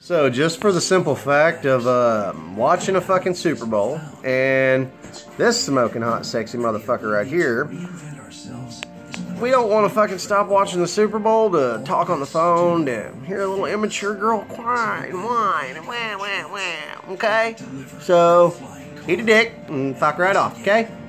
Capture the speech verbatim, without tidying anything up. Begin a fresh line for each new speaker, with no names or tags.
So just for the simple fact of uh, watching a fucking Super Bowl and this smoking hot sexy motherfucker right here, we don't want to fucking stop watching the Super Bowl to talk on the phone, to hear a little immature girl cry and whine and wah, wah, wah, okay? So, eat a dick and fuck right off, okay?